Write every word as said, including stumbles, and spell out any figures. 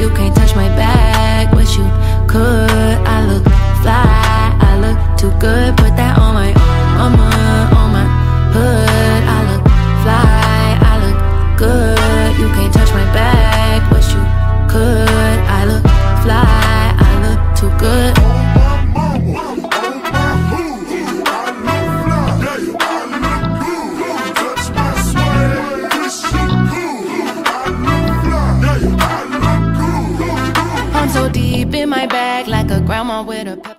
You can't touch my bag, wish you could. I look fly, I look too good. Put that on my mama, on my hood. I look fly, I look good. You can't touch my bag, wish you could. I look fly, I look too good. I'm so deep in my bag, like a grandma with a